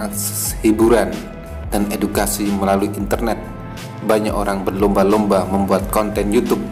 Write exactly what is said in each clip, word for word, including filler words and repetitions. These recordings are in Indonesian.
mengakses hiburan dan edukasi melalui internet, banyak orang berlomba-lomba membuat konten YouTube.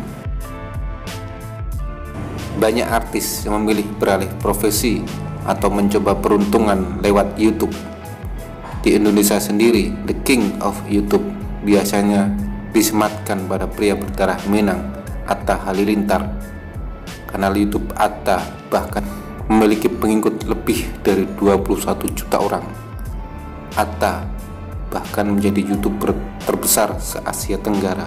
Banyak artis yang memilih beralih profesi atau mencoba peruntungan lewat YouTube. Di Indonesia sendiri, the king of YouTube biasanya disematkan pada pria berdarah Minang, Atta Halilintar. Kanal YouTube Atta bahkan memiliki pengikut lebih dari dua puluh satu juta orang. Atta bahkan menjadi YouTuber terbesar se-Asia Tenggara.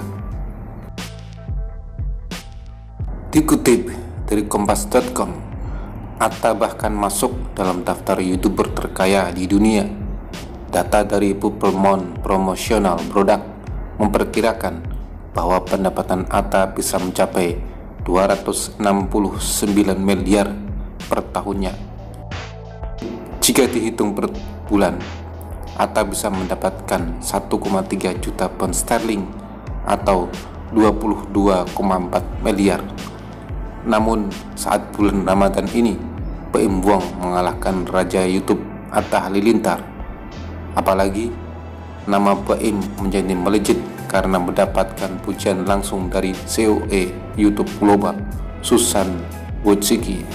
Dikutip dari kompas titik com, Atta bahkan masuk dalam daftar YouTuber terkaya di dunia. Data dari Purple Promotional Product memperkirakan bahwa pendapatan Atta bisa mencapai dua ratus enam puluh sembilan miliar per tahunnya. Jika dihitung per bulan, Atta bisa mendapatkan satu koma tiga juta pound sterling atau dua puluh dua koma empat miliar. Namun saat bulan Ramadan ini, Baim Wong mengalahkan raja YouTube Atta Halilintar. Apalagi nama Baim menjadi melejit karena mendapatkan pujian langsung dari C E O YouTube Global, Susan Wojcicki.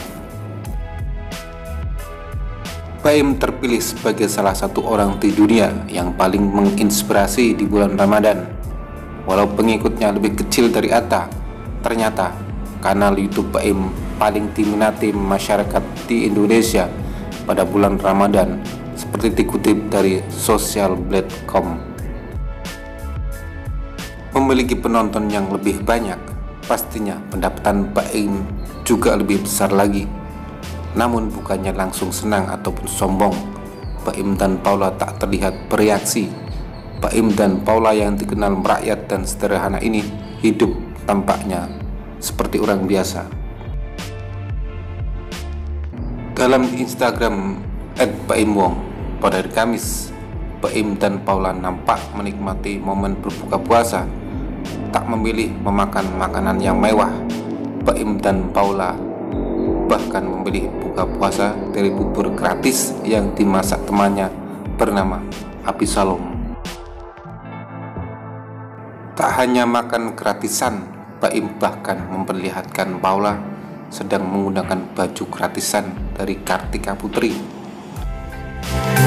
Baim terpilih sebagai salah satu orang di dunia yang paling menginspirasi di bulan Ramadan. Walau pengikutnya lebih kecil dari Atta, ternyata kanal YouTube Baim paling diminati masyarakat di Indonesia pada bulan Ramadan, seperti dikutip dari socialblade titik com. Memiliki penonton yang lebih banyak, pastinya pendapatan Baim juga lebih besar lagi. Namun bukannya langsung senang ataupun sombong, Baim dan Paula tak terlihat bereaksi. Baim dan Paula yang dikenal merakyat dan sederhana ini hidup tampaknya seperti orang biasa. Dalam Instagram et baim wong pada hari Kamis, Baim dan Paula nampak menikmati momen berbuka puasa, tak memilih memakan makanan yang mewah. Baim dan Paula bahkan memilih buka puasa dari bubur gratis yang dimasak temannya bernama Abisalom. Tak hanya makan gratisan, Baim bahkan memperlihatkan Paula sedang menggunakan baju gratisan dari Kartika Putri.